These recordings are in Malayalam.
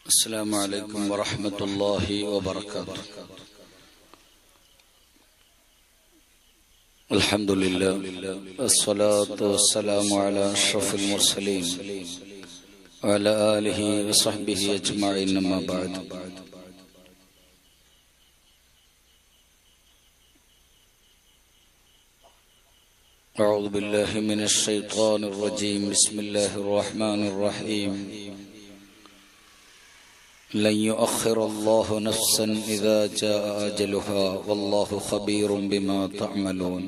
السلام عليكم ورحمة الله وبركاته. الحمد لله والصلاة والسلام على أشرف المرسلين وعلى آله وصحبه أجمعين، أما بعد. أعوذ بالله من الشيطان الرجيم. بسم الله الرحمن الرحيم. لن يؤخر الله نفسا إذا جاء أجلها والله خبير بما تعملون.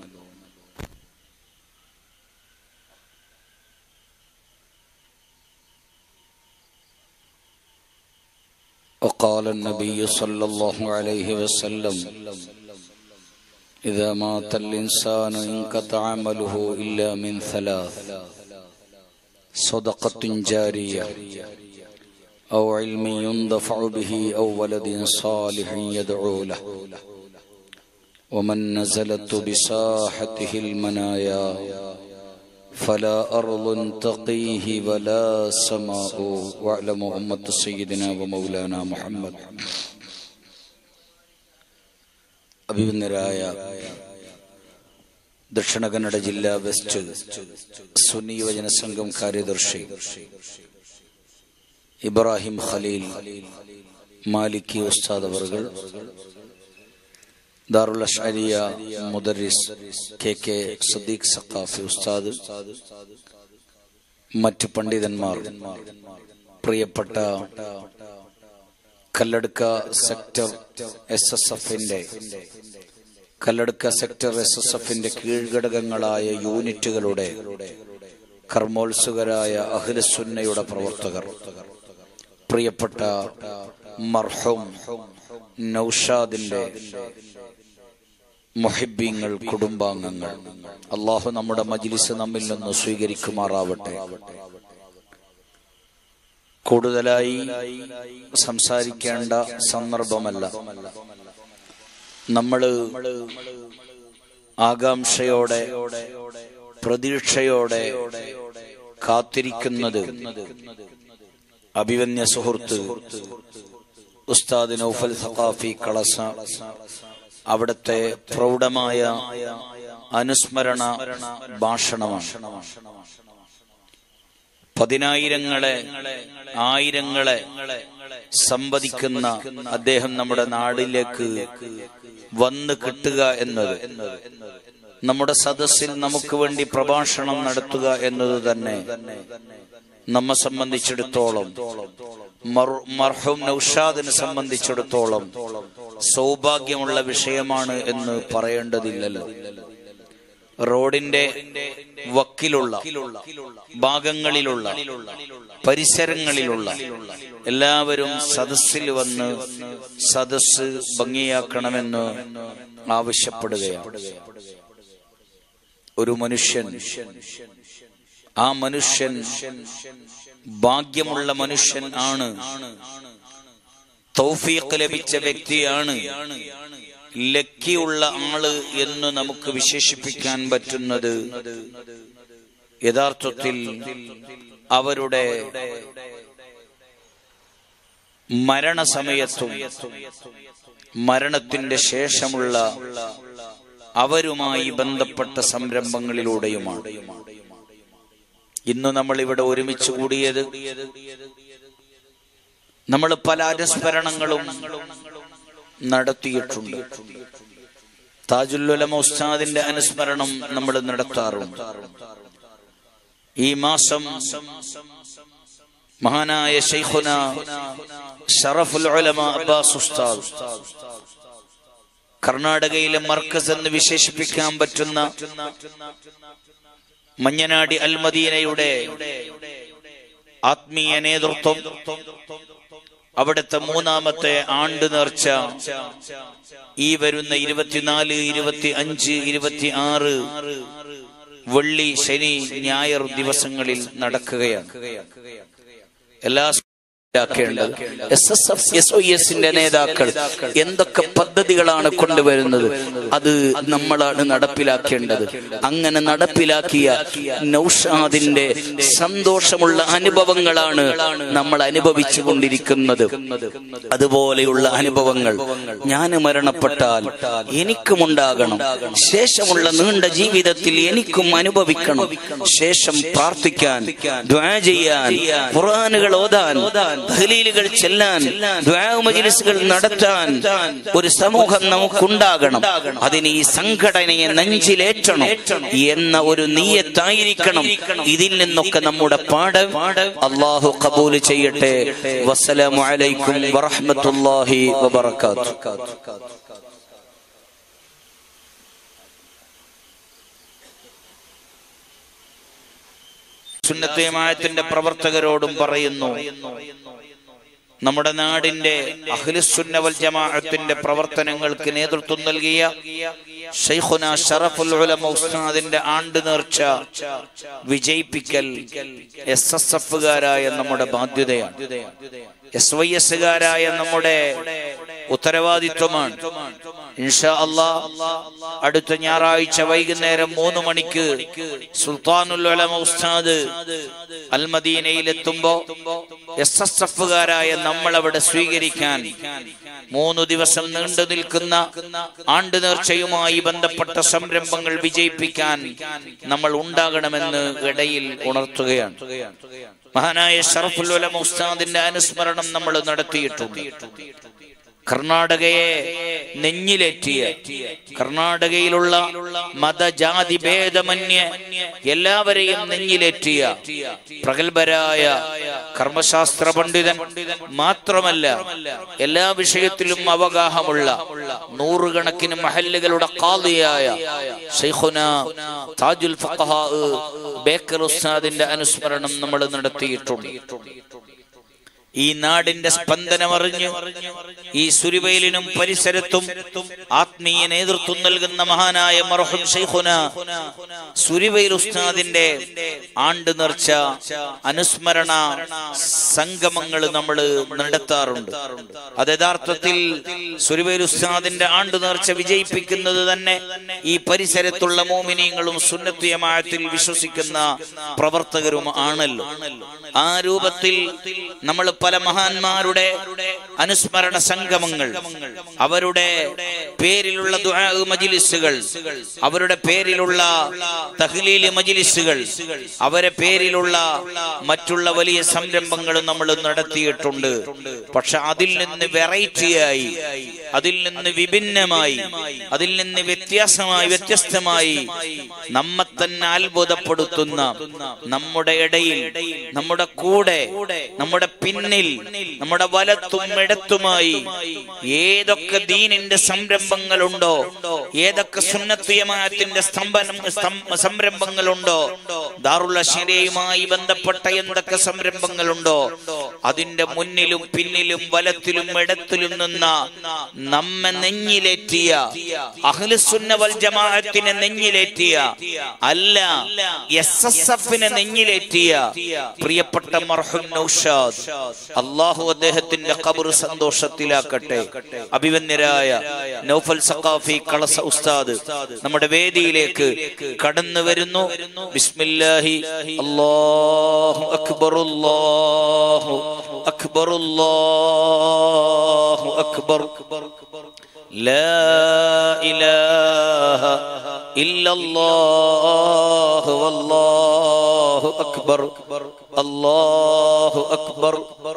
وقال النبي صلى الله عليه وسلم: إذا مات الإنسان انقطع عمله إلا من ثلاث: صدقة جارية أو علم ينتفع به أو ولد صالح يدعو له ومن نزلت بساحته المنايا فلا أرض تقيه ولا سماء. واعلموا أمة سيدنا ومولانا محمد. അഭിനന്ദരായ ദക്ഷിണ കന്നഡ ജില്ലാ വെസ്റ്റ് സുന്നി യുവജന സംഘം കാര്യദർശി ഇബ്രാഹിം ഖലീൽ മാലിക്കി ഉസ്താദ് അവർകൾ, ദാറുൽ അശ്അരിയ മുദർരിസ് കെ സദീഖ് സഖാഫി ഉസ്താദ്, മറ്റ് പണ്ഡിതന്മാർ, പ്രിയപ്പെട്ട കല്ലടുക്ക സെക്ടർ SSFന്റെ കീഴ്ഘടകങ്ങളായ യൂണിറ്റുകളുടെ കർമ്മോത്സുകരായ അഹ്ലുസുന്നയുടെ പ്രവർത്തകർ, പ്രിയപ്പെട്ട മർഹൂം നൗഷാദിന്റെ മുഹിബ്ബീങ്ങൾ, കുടുംബാംഗങ്ങൾ, അല്ലാഹു നമ്മുടെ മജ്ലിസ് നമ്മിൽ നിന്ന് സ്വീകരിക്കുമാറാവട്ടെ. കൂടുതലായി സംസാരിക്കേണ്ട സന്ദർഭമല്ല. നമ്മള് ആകാംക്ഷയോടെ പ്രതീക്ഷയോടെ കാത്തിരിക്കുന്നത് അഭിവന്യ സുഹൃത്ത് ഉസ്താദ് നൗഫൽ സഖാഫി കളസ അവിടുത്തെ പ്രൗഢമായ അനുസ്മരണ ഭാഷണമാണ്. പതിനായിരങ്ങളെ ആയിരങ്ങളെ സംവദിക്കുന്ന അദ്ദേഹം നമ്മുടെ നാടിലേക്ക് വന്ന് കിട്ടുക എന്നത്, നമ്മുടെ സദസ്സിൽ നമുക്ക് വേണ്ടി പ്രഭാഷണം നടത്തുക എന്നത് തന്നെ നമ്മെ സംബന്ധിച്ചിടത്തോളം, മർഹൂം നൗഷാദിനെ സംബന്ധിച്ചിടത്തോളം സൗഭാഗ്യമുള്ള വിഷയമാണ് എന്ന് പറയേണ്ടതില്ലല്ലോ. റോഡിന്റെ വക്കിലുള്ള ഭാഗങ്ങളിലുള്ള പരിസരങ്ങളിലുള്ള എല്ലാവരും സദസ്സിൽ വന്ന് സദസ്സ് ഭംഗിയാക്കണമെന്ന് ആവശ്യപ്പെടുകയാണ്. ഒരു മനുഷ്യൻ, ആ മനുഷ്യൻ ഭാഗ്യമുള്ള മനുഷ്യൻ ആണ്, തൗഫീഖ് ലഭിച്ച വ്യക്തിയാണ്, ലക്കിയുള്ള ആള് എന്ന് നമുക്ക് വിശേഷിപ്പിക്കാൻ പറ്റുന്നത് യഥാർത്ഥത്തിൽ അവരുടെ മരണസമയത്തും മരണത്തിന്റെ ശേഷമുള്ള അവരുമായി ബന്ധപ്പെട്ട സംരംഭങ്ങളിലൂടെയുമാണ്. ഇന്ന് നമ്മൾ ഇവിടെ ഒരുമിച്ച് കൂടിയത്, നമ്മൾ പല അനുസ്മരണങ്ങളും നടത്തിയിട്ടുണ്ട്. താജുൽ ഉലമ ഉസ്താദിന്റെ അനുസ്മരണം നമ്മൾ നടത്താറുണ്ട്. ഈ മാസം മഹാനായ ശൈഖുന ശറഫുൽ ഉലമ അബ്ബാസ് ഉസ്താദ്, കർണാടകയിലെ മർക്കസ് എന്ന് വിശേഷിപ്പിക്കാൻ പറ്റുന്ന മഞ്ഞനാടി അൽ മദീനയുടെ ആത്മീയ നേതൃത്വം, അവിടുത്തെ മൂന്നാമത്തെ ആണ്ട് നേർച്ച ഈ വരുന്ന 24, 25, 26 വെള്ളി, ശനി, ഞായർ ദിവസങ്ങളിൽ നടക്കുകയാണ്. എല്ലാ SSF-SOESന്റെ നേതാക്കൾ എന്തൊക്കെ പദ്ധതികളാണ് കൊണ്ടുവരുന്നത്, അത് നമ്മളാണ് നടപ്പിലാക്കേണ്ടത്. അങ്ങനെ നടപ്പിലാക്കിയ നൗഷാദിന്റെ സന്തോഷമുള്ള അനുഭവങ്ങളാണ് നമ്മൾ അനുഭവിച്ചു കൊണ്ടിരിക്കുന്നത്. അതുപോലെയുള്ള അനുഭവങ്ങൾ ഞാൻ മരണപ്പെട്ടാൽ എനിക്കുമുണ്ടാകണം, ശേഷമുള്ള നീണ്ട ജീവിതത്തിൽ എനിക്കും അനുഭവിക്കണം. ശേഷം പ്രാർത്ഥിക്കാൻ, ദുആ ചെയ്യാൻ, ഖുർആനുകൾ ഓതാൻ, തഹ്ലീലുകൾ ചെല്ലാൻ, ദുആ മജ്‌ലിസുകൾ നടത്താൻ ഒരു സമൂഹം നമുക്കുണ്ടാകണം. അതിന് ഈ സംഘടനയെ നെഞ്ചിലേറ്റണം എന്ന ഒരു നിയ്യത്തായിരിക്കണം. ഇതിൽ നിന്നൊക്കെ നമ്മുടെ പാഠം അല്ലാഹു ഖബൂൽ ചെയ്യട്ടെ. വസ്സലാമു അലൈക്കും വറഹ്മത്തുള്ളാഹി വബറകാതുഹു. സുന്നത്ത് ജമാഅത്തിന്റെ പ്രവർത്തകരോടും പറയുന്നു, നമ്മുടെ നാടിന്റെ അഹ്ലുസുന്ന വൽ ജമാഅത്തിന്റെ പ്രവർത്തനങ്ങൾക്ക് നേതൃത്വം നൽകിയ ശൈഖുനാ ശറഫുൽ ഉലമ ഉസ്താദിന്റെ ആണ്ട് നേർച്ച വിജയിപ്പിക്കൽ SSF-കാരായ നമ്മുടെ ബാധ്യതയാണ്. SYS-കാരായ നമ്മുടെ ഉത്തരവാദിത്വമാണ്. ഇൻഷാ അല്ലാഹ് അടുത്ത ഞായറാഴ്ച വൈകുന്നേരം 3 മണിക്ക് സുൽത്താനുൽ ഉലമ ഉസ്താദ് അൽ മദീനയിലെത്തുമ്പോ SSF-കാരായ നമ്മളവിടെ സ്വീകരിക്കാൻ 3 ദിവസം നീണ്ടു നിൽക്കുന്ന ആണ്ട് നേർച്ചയുമായി ബന്ധപ്പെട്ട സംരംഭങ്ങൾ വിജയിപ്പിക്കാൻ നമ്മൾ ഉണ്ടാകണമെന്ന് ഇടയിൽ ഉണർത്തുകയാണ്. മഹാനായ ശറഫുൽ ഉലമ ഉസ്താദിന്റെ അനുസ്മരണം നമ്മൾ നടത്തിയിട്ടുണ്ട്. കർണാടകയെ നെഞ്ഞിലേറ്റിയ, കർണാടകയിലുള്ള മതജാതി ഭേദമന്യേ എല്ലാവരെയും നെഞ്ഞിലേറ്റിയ പ്രഗത്ഭരായ കർമ്മശാസ്ത്ര പണ്ഡിതൻ മാത്രമല്ല, എല്ലാ വിഷയത്തിലും അവഗാഹമുള്ള നൂറുകണക്കിന് മഹല്ലുകളുടെ ഖാദിയായ ശൈഖുനാ താജുൽ ഫഖഹാ ബേക്കർ ഉസ്താദിന്റെ അനുസ്മരണം നമ്മൾ നടത്തിയിട്ടുണ്ട്. ഈ നാടിന്റെ സ്പന്ദനമറിഞ്ഞ് ഈ സുരിവയിലിനും പരിസരത്തും ആത്മീയ നേതൃത്വം നൽകുന്ന മഹാനായ മർഹൂം ശൈഖുനാ സുരിവയിൽ ഉസ്താദിന്റെ ആണ്ട് നേർച്ച അനുസ്മരണ സംഗമങ്ങൾ നമ്മൾ നടത്താറുണ്ട്. അത് യഥാർത്ഥത്തിൽ സുരിവയിൽ ഉസ്താദിന്റെ ആണ്ട് നേർച്ച വിജയിപ്പിക്കുന്നത് തന്നെ ഈ പരിസരത്തുള്ള മോമിനീങ്ങളും സുന്നത്ത് ജമാഅത്തിൽ വിശ്വസിക്കുന്ന പ്രവർത്തകരും ആണല്ലോ. ആ രൂപത്തിൽ നമ്മൾ പല മഹാന്മാരുടെ അനുസ്മരണ സംഗമങ്ങൾ, അവരുടെ പേരിലുള്ള ദുആ മജ്‌ലിസുകൾ, അവരുടെ പേരിലുള്ള തഹ്ലീൽ മജ്‌ലിസുകൾ, അവരുടെ പേരിലുള്ള മറ്റുള്ള വലിയ സംരംഭങ്ങൾ നമ്മൾ നടത്തിയിട്ടുണ്ട്. പക്ഷെ അതിൽ നിന്ന് വെറൈറ്റിയായി, അതിൽ നിന്ന് വിഭിന്നമായി, അതിൽ നിന്ന് വ്യത്യസ്തമായി നമ്മെ തന്നെ അത്ഭുതപ്പെടുത്തുന്ന, നമ്മുടെ ഇടയിൽ, നമ്മുടെ കൂടെ, നമ്മുടെ പിന്നിൽ, നമ്മുടെ വലത്തും ഇടത്തുമായി ഏതൊക്കെ ദീനിന്റെ സംരംഭങ്ങളുണ്ടോ, ഏതൊക്കെ സുന്നത്ത് ജമാഅത്തിന്റെ സംരംഭങ്ങളുണ്ടോ, ദാറുൽ അശ്ശരിയുമായി ബന്ധപ്പെട്ട എന്തൊക്കെ സംരംഭങ്ങളുണ്ടോ, അതിന്റെ മുന്നിലും പിന്നിലും വലത്തിലും ഇടത്തിലും നിന്ന നമ്മെ നെഞ്ഞിലേറ്റിയ, അഹ്ലുസുന്ന വൽ ജമാഅത്തിനെ നെഞ്ഞിലേറ്റിയ, അല്ല SSF-നെ നെഞ്ഞിലേറ്റിയ പ്രിയപ്പെട്ട മർഹൂം നൗഷാദ്, അല്ലാഹു അദ്ദേഹത്തിന്റെ ഖബർ സന്തോഷത്തിലാക്കട്ടെ. അഭിവന്യരായ നൗഫൽ സഖാഫി കളസ ഉസ്താദ് നമ്മുടെ വേദിയിലേക്ക് കടന്നു വരുന്നു. ബിസ്മില്ലാഹി അല്ലാഹു അക്ബർ, അല്ലാഹു അക്ബർ, അല്ലാഹു അക്ബർ, ലാ ഇലാഹ ഇല്ലല്ലാഹു വല്ലാഹു അക്ബർ, അല്ലാഹു അക്ബർ,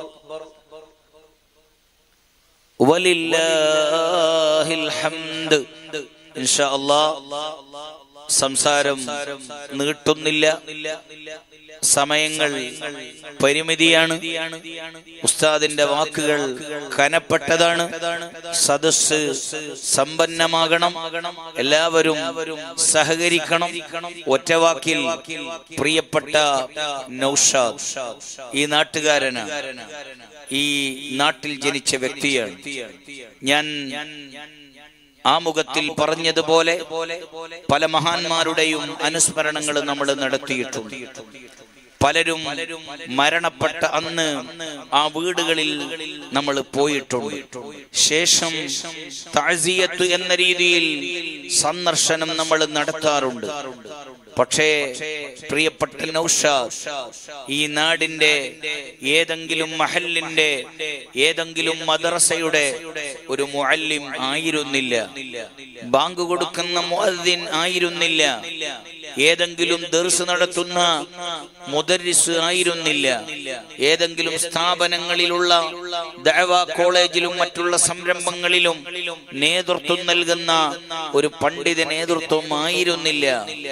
വലില്ലാഹിൽ ഹംദ്. ഇൻഷാ അല്ലാഹ് സംസാരം നീട്ടുന്നില്ല, സമയങ്ങൾ പരിമിതിയാണ്. ഉസ്താദിന്റെ വാക്കുകൾ കനപ്പെട്ടതാണ്. സദസ്സ് സമ്പന്നമാകണം, എല്ലാവരും സഹകരിക്കണം. ഒറ്റവാക്കിൽ പ്രിയപ്പെട്ട നൗഷാദ് ഈ നാട്ടുകാരനാണ്, ഈ നാട്ടിൽ ജനിച്ച വ്യക്തിയാണ്. ഞാൻ ആമുഖത്തിൽ പറഞ്ഞതുപോലെ പല മഹാന്മാരുടെയും അനുസ്മരണങ്ങൾ നമ്മൾ നടത്തിയിട്ടുണ്ട്. പലരും മരണപ്പെട്ട അന്ന് ആ വീടുകളിൽ നമ്മൾ പോയിട്ടുണ്ട്. ശേഷം തഅസിയത്ത് എന്ന രീതിയിൽ സന്ദർശനം നമ്മൾ നടത്താറുണ്ട്. പക്ഷേ പ്രിയപ്പെട്ട നൗഷാദ് ഈ നാടിന്റെ ഏതെങ്കിലും മഹല്ലിന്റെ ഏതെങ്കിലും മദ്രസയുടെ ഒരു മുഅല്ലിം ആയിരുന്നില്ല. ബാങ്ക് കൊടുക്കുന്ന മുഅദ്ദിൻ ആയിരുന്നില്ല. ഏതെങ്കിലും ദർസ് നടത്തുന്ന മുദർരിസ് ആയിരുന്നില്ല. ഏതെങ്കിലും സ്ഥാപനങ്ങളിലുള്ള ദഅവ കോളേജിലും മറ്റുള്ള സംരംഭങ്ങളിലും നേതൃത്വം നൽകുന്ന ഒരു പണ്ഡിത നേതൃത്വം ആയിരുന്നില്ല.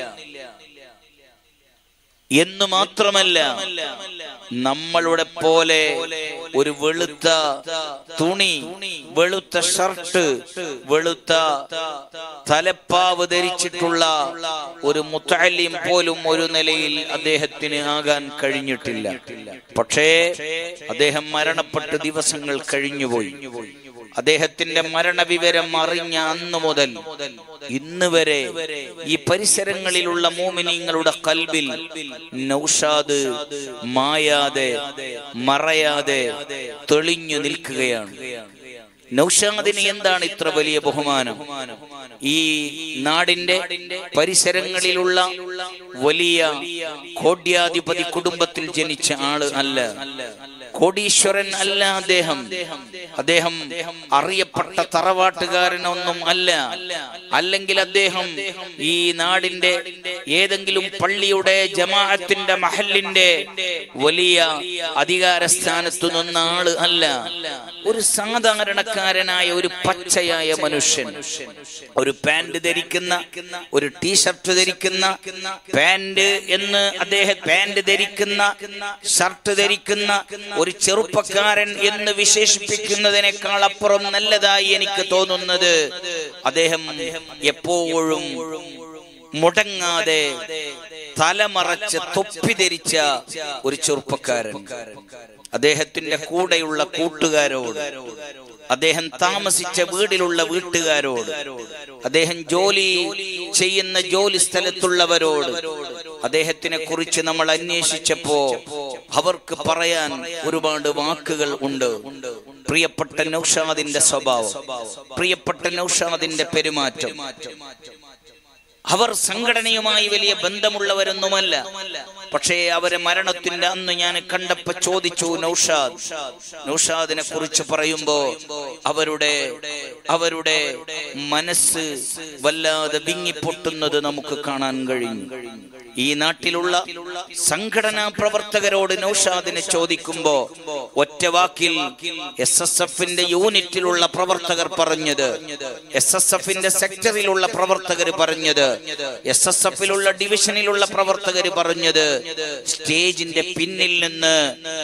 എന്ന് മാത്രമല്ല, നമ്മളുടെ പോലെ ഒരു വെളുത്ത തുണി, വെളുത്ത ഷർട്ട്, വെളുത്ത തലപ്പാവ് ധരിച്ചിട്ടുള്ള ഒരു മുത്തഅല്ലിം പോലും ഒരു നിലയിൽ അദ്ദേഹത്തിന് ആകാൻ കഴിഞ്ഞിട്ടില്ല. പക്ഷേ അദ്ദേഹം മരണപ്പെട്ട് ദിവസങ്ങൾ കഴിഞ്ഞുപോയി. അദ്ദേഹത്തിന്റെ മരണവിവരം അറിഞ്ഞ അന്നു മുതൽ ഇന്ന് വരെ ഈ പരിസരങ്ങളിലുള്ള മോമിനീങ്ങളുടെ ഖൽബിൽ നൗഷാദ് മായാതെ മറയാതെ തെളിഞ്ഞു നിൽക്കുകയാണ്. നൗഷാദിന് എന്താണ് ഇത്ര വലിയ ബഹുമാനം? ഈ നാടിന്റെ പരിസരങ്ങളിലുള്ള വലിയ കോട്യാധിപതി കുടുംബത്തിൽ ജനിച്ച ആള് അല്ല, കോടീശ്വരൻ അല്ല. അദ്ദേഹം അറിയപ്പെട്ട തറവാട്ടുകാരനൊന്നും അല്ല. അല്ലെങ്കിൽ അദ്ദേഹം ഈ നാടിന്റെ ഏതെങ്കിലും പള്ളിയുടെ ജമാഅത്തിന്റെ മഹല്ലിന്റെ വലിയ അധികാര സ്ഥാനത്തു നിന്ന ആള് അല്ല. ഒരു സാധാരണക്കാരനായ ഒരു പച്ചയായ മനുഷ്യൻ, ഒരു പാന്റ് ധരിക്കുന്ന, ഒരു ടീഷർട്ട് ധരിക്കുന്ന, പാന്റ് ധരിക്കുന്ന, ഷർട്ട് ധരിക്കുന്ന ഒരു ചെറുപ്പക്കാരൻ എന്ന് വിശേഷിപ്പിക്കുന്നതിനേക്കാൾ അപ്പുറം നല്ലതായി എനിക്ക് തോന്നുന്നത് അദ്ദേഹം എപ്പോഴും മുടങ്ങാതെ തലമറച്ച് തൊപ്പി ധരിച്ച ഒരു ചെറുപ്പക്കാരൻ. അദ്ദേഹത്തിന്റെ കൂടെയുള്ള കൂട്ടുകാരോട്, അദ്ദേഹം താമസിച്ച വീട്ടിലുള്ള വീട്ടുകാരോട്, അദ്ദേഹം ജോലി ചെയ്യുന്ന ജോലി സ്ഥലത്തുള്ളവരോട് അദ്ദേഹത്തിനെ കുറിച്ച് നമ്മൾ അന്വേഷിച്ചപ്പോ അവർക്ക് പറയാൻ ഒരുപാട് വാക്കുകൾ ഉണ്ട്. പ്രിയപ്പെട്ട നൗഷാദിന്റെ സ്വഭാവം, പ്രിയപ്പെട്ട നൗഷാദിന്റെ പെരുമാറ്റം, അവർ സംഘടനയുമായി വലിയ ബന്ധമുള്ളവരൊന്നുമല്ല. പക്ഷേ അവരെ മരണത്തിന്റെ അന്ന് ഞാൻ കണ്ടപ്പോ ചോദിച്ചു, നൗഷാദിനെ കുറിച്ച് പറയുമ്പോ അവരുടെ മനസ്സ് വല്ലാതെ വിങ്ങിപ്പൊട്ടുന്നത് നമുക്ക് കാണാൻ കഴിഞ്ഞു. ഈ നാട്ടിലുള്ള സംഘടനാ പ്രവർത്തകരോട് നൗഷാദിനെ ചോദിക്കുമ്പോ ഒറ്റ വാക്കിൽ SSFന്റെ യൂണിറ്റിലുള്ള പ്രവർത്തകർ പറഞ്ഞത്, SSFന്റെ സെക്ടറിലുള്ള പ്രവർത്തകർ പറഞ്ഞത്, SSFിലുള്ള ഡിവിഷനിലുള്ള പ്രവർത്തകർ പറഞ്ഞത്, സ്റ്റേജിന്റെ പിന്നിൽ നിന്ന്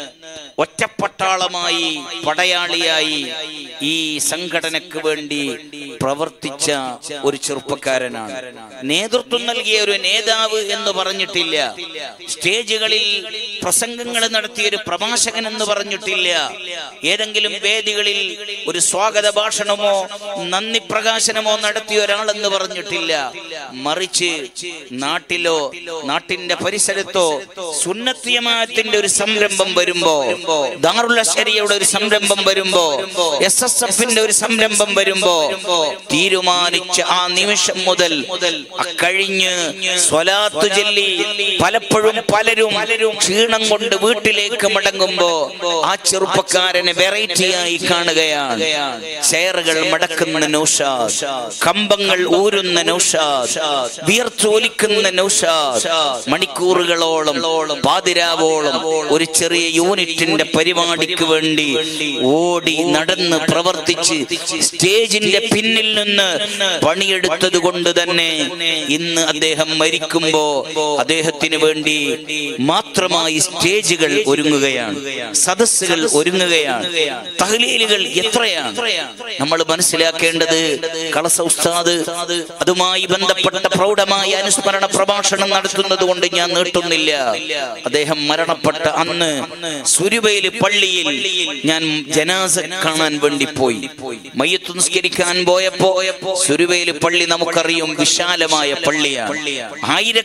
ഒറ്റപ്പട്ടാളമായി പടയാളിയായി ഈ സംഘടനക്ക് വേണ്ടി പ്രവർത്തിച്ച ഒരു ചെറുപ്പക്കാരനാണ്. നേതൃത്വം നൽകിയ ഒരു നേതാവ് എന്ന് പറഞ്ഞിട്ടില്ല. സ്റ്റേജുകളിൽ പ്രസംഗങ്ങൾ നടത്തിയ ഒരു പ്രഭാഷകൻ എന്ന് പറഞ്ഞിട്ടില്ല. ഏതെങ്കിലും വേദികളിൽ ഒരു സ്വാഗത ഭാഷണമോ നന്ദി പ്രകാശനമോ നടത്തിയ ഒരാളെന്ന് പറഞ്ഞിട്ടില്ല. മറിച്ച് നാട്ടിലോ നാട്ടിന്റെ പരിസരത്തോ സുന്നത്ത് ജമാഅത്തിന്റെ ഒരു സംരംഭം വരുമ്പോ, ദാറുൽ അശ്ശരിയയുടെ ഒരു സംരംഭം വരുമ്പോ, SSFന്റെ ഒരു സംരംഭം വരുമ്പോ തീരുമാനിച്ച ആ നിമിഷം മുതൽ കഴിഞ്ഞ് സ്വലാത്ത് ചൊല്ലി പലപ്പോഴും പലരും ക്ഷീണം കൊണ്ട് വീട്ടിലേക്ക് മടങ്ങുമ്പോ ആ ചെറുപ്പക്കാരനെ വെറൈറ്റിയായി കാണുകയാണ്. ചെയറുകൾ മടക്കുന്ന നൗഷാദ്, കമ്പങ്ങൾ ഊരുന്ന നൗഷാദ്, വിയർച്ചൊലിക്കുന്ന നൗഷാദ്, മണിക്കൂറുകളോളം പാതിരാവോളം ഒരു ചെറിയ യൂണിറ്റിന്റെ പരിപാടിക്ക് വേണ്ടി ഓടി നടന്ന് പ്രവർത്തിച്ച് സ്റ്റേജിന്റെ പിന്നിൽ നിന്ന് പണിയെടുത്തത് കൊണ്ട് തന്നെ ഇന്ന് അദ്ദേഹം മരിക്കുമ്പോ അദ്ദേഹത്തിന് വേണ്ടി മാത്രമായി സ്റ്റേജുകൾ ഒരുങ്ങുകയാണ്, സദസ്സുകൾ ഒരുങ്ങുകയാണ്, തഹ്ലീലുകൾ എത്രയാണ്. നമ്മൾ മനസ്സിലാക്കേണ്ടത്, കളസ ഉസ്താദ് അതുമായി ബന്ധപ്പെട്ട പ്രൗഢമായ അനുസ്മരണ പ്രഭാഷണം നടത്തുന്നത് കൊണ്ട് ഞാൻ നീട്ടുന്നില്ല. അദ്ദേഹം മരണപ്പെട്ട അന്ന് സുരുബയില് പള്ളിയിൽ ഞാൻ ജനാസ കാണാൻ വേണ്ടി പോയി. മയ്യത്ത് നിസ്കരിക്കാൻ പോയപ്പോ സുരുബയില് പള്ളി നമുക്കറിയും വിശാലമായ പള്ളിയാണ്. ആയിരക്കണക്കിന്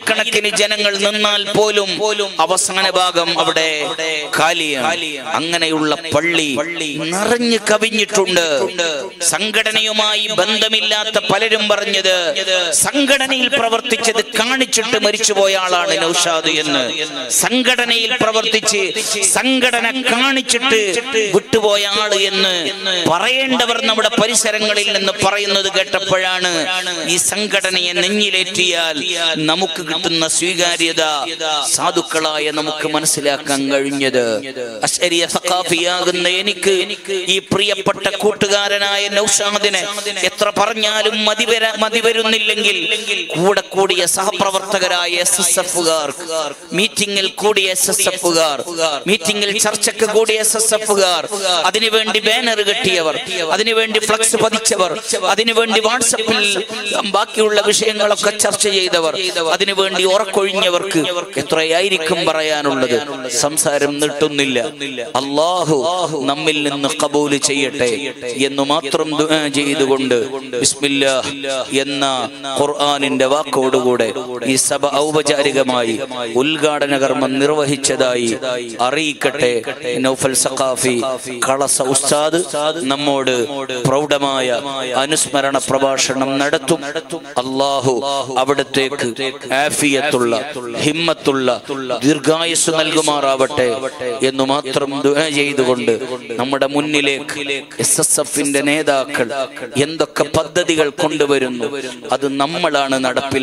കണക്കിന് ജനങ്ങൾ നിന്നാൽ പോലും അവസാന ഭാഗം അവിടെ കാലിയാണ്. അങ്ങനെയുള്ള പള്ളി നിറഞ്ഞു കവിഞ്ഞിട്ടുണ്ട്. സംഘടനയുമായി ബന്ധമില്ലാത്ത പലരും പറഞ്ഞത് സംഘടനയിൽ പ്രവർത്തിച്ചത് കാണിച്ചിട്ട് മരിച്ചുപോയ ആളാണ് നൗഷാദ് എന്ന്. സംഘടനയിൽ പ്രവർത്തിച്ച് സംഘടന കാണിച്ചിട്ട് വിട്ടുപോയ ആള് എന്ന് പറയേണ്ടവർ നമ്മുടെ പരിസരങ്ങളിൽ നിന്ന് പറയുന്നത് കേട്ടപ്പോഴാണ് ഈ സംഘടനയെ നെഞ്ഞിലേറ്റിയാൽ നമുക്ക് കിട്ടുന്ന സ്വീകാര്യത സാധുക്കളായ നമുക്ക് മനസ്സിലാക്കാൻ കഴിഞ്ഞത്. അശ്അരിയ സഖാഫിയാകുന്ന എനിക്ക് ഈ പ്രിയപ്പെട്ട കൂട്ടുകാരനായ നൗഷാദിനെ എത്ര പറഞ്ഞാലും മതി വരുന്നില്ലെങ്കിൽ കൂടെ കൂടിയ സഹപ്രവർത്തകരായ SSF-കാർ, മീറ്റിംഗിൽ കൂടിയ SSF-കാർ, മീറ്റിംഗിൽ ചർച്ചയ്ക്ക് കൂടിയ SSF-കാർ, അതിനുവേണ്ടി ബാനർ കെട്ടിയവർ, അതിനുവേണ്ടി ഫ്ലക്സ് പതിച്ചവർ, അതിനുവേണ്ടി വാട്സപ്പിൽ ബാക്കിയുള്ള വിഷയങ്ങളൊക്കെ ചർച്ച ചെയ്തവർ, അതിനുവേണ്ടി ഉറക്കൊഴിഞ്ഞവർക്ക് എത്രയായിരിക്കും പറയാനുള്ളത്. സംസാരം നീട്ടുന്നില്ല. അല്ലാഹു നമ്മിൽ നിന്ന് ഖബൂൽ ചെയ്യട്ടെ എന്ന് മാത്രം ദുആ ചെയ്തുകൊണ്ട് ബിസ്മില്ലാഹ് എന്ന ഖുർആനിന്റെ വാക്കോടുകൂടെ ഈ സഭ ഔപചാരികമായി ഉദ്ഘാടന കർമ്മം നിർവഹിച്ചതായി അറിയിക്കട്ടെ. നൗഫൽ സഖാഫി കളസ ഉസ്താദ് നമ്മോട് പ്രൗഢമായ അനുസ്മരണ പ്രഭാഷണം നടത്തും. അല്ലാഹു അവിടത്തേക്ക് ആഫിയത്തുള്ള ഹിമ്മത്തുള്ള ദീർഘായുസ് നൽകുമാറാവട്ടെ എന്ന് മാത്രം ദുആ ചെയ്തുകൊണ്ട് നമ്മുടെ മുന്നിലേക്ക് SSF-ന്റെ നേതാക്കൾ എന്തൊക്കെ പദ്ധതികൾ കൊണ്ടുവരുന്നു അത് നമ്മളാണ് നടപ്പിലാക്കുന്നത്.